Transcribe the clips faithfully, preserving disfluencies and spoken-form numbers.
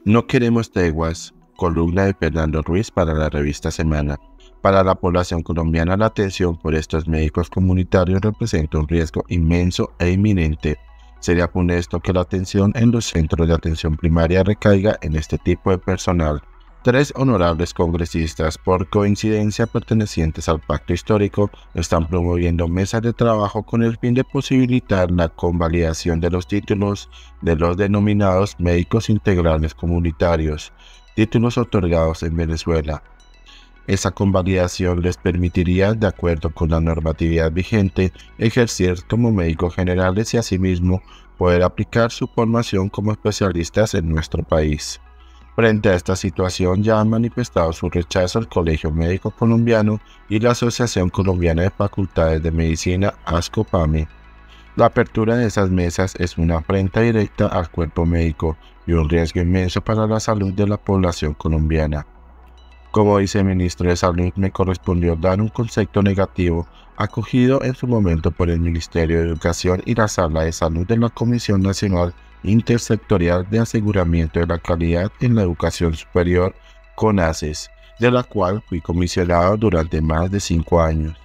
No queremos treguas. Columna de Fernando Ruiz para la revista Semana. Para la población colombiana, la atención por estos médicos comunitarios representa un riesgo inmenso e inminente. Sería funesto que la atención en los centros de atención primaria recaiga en este tipo de personal. Tres honorables congresistas, por coincidencia pertenecientes al pacto histórico, están promoviendo mesas de trabajo con el fin de posibilitar la convalidación de los títulos de los denominados médicos integrales comunitarios, títulos otorgados en Venezuela. Esa convalidación les permitiría, de acuerdo con la normatividad vigente, ejercer como médicos generales y asimismo poder aplicar su formación como especialistas en nuestro país. Frente a esta situación ya han manifestado su rechazo el Colegio Médico Colombiano y la Asociación Colombiana de Facultades de Medicina, ASCOPAME. La apertura de esas mesas es una afrenta directa al cuerpo médico y un riesgo inmenso para la salud de la población colombiana. Como viceministro de Salud me correspondió dar un concepto negativo acogido en su momento por el Ministerio de Educación y la Sala de Salud de la Comisión Nacional Intersectorial de Aseguramiento de la Calidad en la Educación Superior, CONACES, de la cual fui comisionado durante más de cinco años.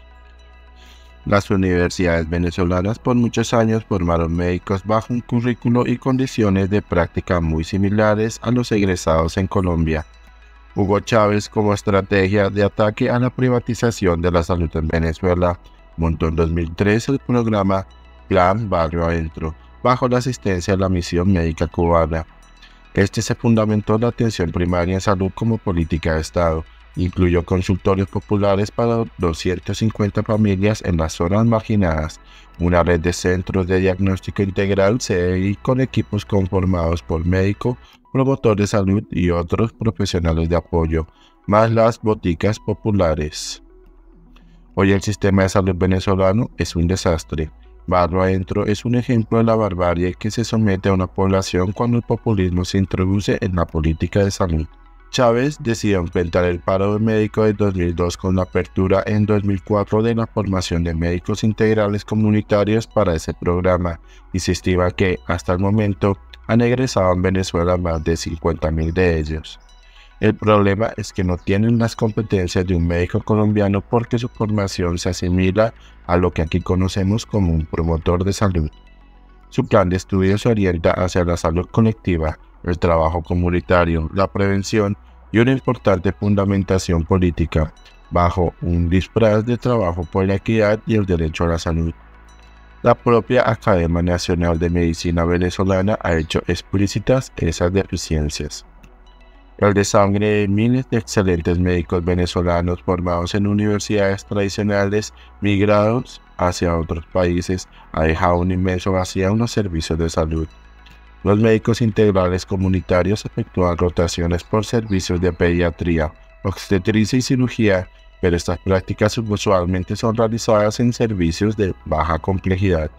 Las universidades venezolanas por muchos años formaron médicos bajo un currículo y condiciones de práctica muy similares a los egresados en Colombia. Hugo Chávez, como estrategia de ataque a la privatización de la salud en Venezuela, montó en dos mil tres el programa Plan Barrio Adentro, bajo la asistencia de la Misión Médica Cubana. Este se fundamentó en la atención primaria en salud como política de Estado. Incluyó consultorios populares para doscientas cincuenta familias en las zonas marginadas, una red de centros de diagnóstico integral C D I con equipos conformados por médico, promotor de salud y otros profesionales de apoyo, más las boticas populares. Hoy el sistema de salud venezolano es un desastre. Barrio Adentro es un ejemplo de la barbarie que se somete a una población cuando el populismo se introduce en la política de salud. Chávez decidió enfrentar el paro médico de dos mil dos con la apertura en dos mil cuatro de la formación de médicos integrales comunitarios para ese programa, y se estima que, hasta el momento, han egresado en Venezuela más de cincuenta mil de ellos. El problema es que no tienen las competencias de un médico colombiano porque su formación se asimila a lo que aquí conocemos como un promotor de salud. Su plan de estudio se orienta hacia la salud colectiva, el trabajo comunitario, la prevención y una importante fundamentación política, bajo un disfraz de trabajo por la equidad y el derecho a la salud. La propia Academia Nacional de Medicina venezolana ha hecho explícitas esas deficiencias. El desangre de miles de excelentes médicos venezolanos formados en universidades tradicionales migrados hacia otros países ha dejado un inmenso vacío en los servicios de salud. Los médicos integrales comunitarios efectúan rotaciones por servicios de pediatría, obstetricia y cirugía, pero estas prácticas usualmente son realizadas en servicios de baja complejidad.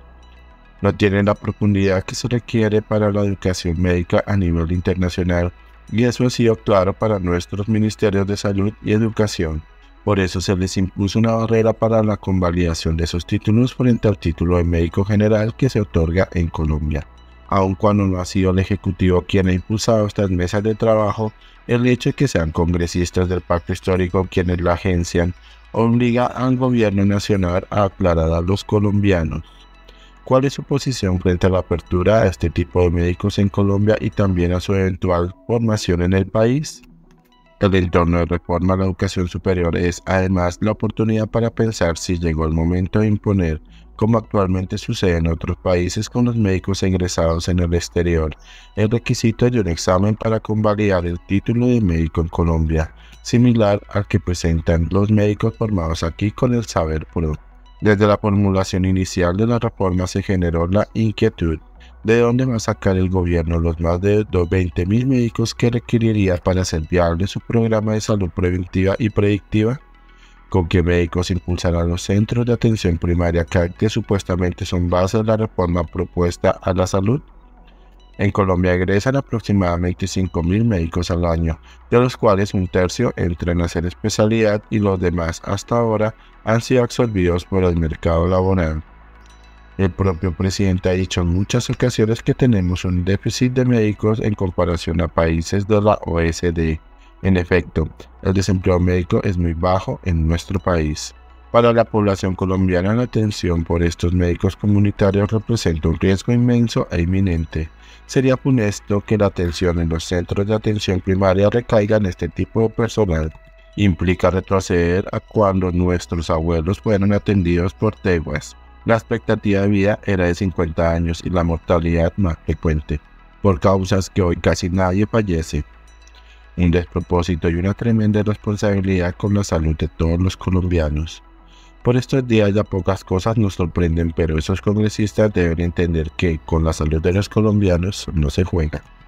No tienen la profundidad que se requiere para la educación médica a nivel internacional, y eso ha sido claro para nuestros ministerios de salud y educación. Por eso se les impuso una barrera para la convalidación de esos títulos frente al título de médico general que se otorga en Colombia. Aun cuando no ha sido el Ejecutivo quien ha impulsado estas mesas de trabajo, el hecho de que sean congresistas del pacto histórico quienes la agencian obliga al gobierno nacional a aclarar a los colombianos cuál es su posición frente a la apertura a este tipo de médicos en Colombia y también a su eventual formación en el país. El entorno de reforma a la educación superior es además la oportunidad para pensar si llegó el momento de imponer, como actualmente sucede en otros países con los médicos egresados en el exterior, el requisito de un examen para convalidar el título de médico en Colombia, similar al que presentan los médicos formados aquí con el Saber Pro. Desde la formulación inicial de la reforma se generó la inquietud de dónde va a sacar el gobierno los más de veinte mil médicos que requeriría para hacer viable su programa de salud preventiva y predictiva. ¿Con qué médicos impulsarán los centros de atención primaria que supuestamente son base de la reforma propuesta a la salud? En Colombia egresan aproximadamente cinco mil médicos al año, de los cuales un tercio entran a hacer especialidad y los demás hasta ahora han sido absorbidos por el mercado laboral. El propio presidente ha dicho en muchas ocasiones que tenemos un déficit de médicos en comparación a países de la O E C D. En efecto, el desempleo médico es muy bajo en nuestro país. Para la población colombiana, la atención por estos médicos comunitarios representa un riesgo inmenso e inminente. Sería funesto que la atención en los centros de atención primaria recaiga en este tipo de personal. Implica retroceder a cuando nuestros abuelos fueron atendidos por teguas. La expectativa de vida era de cincuenta años y la mortalidad más frecuente, por causas que hoy casi nadie fallece. Un despropósito y una tremenda responsabilidad con la salud de todos los colombianos. Por estos días ya pocas cosas nos sorprenden, pero esos congresistas deben entender que con la salud de los colombianos no se juega.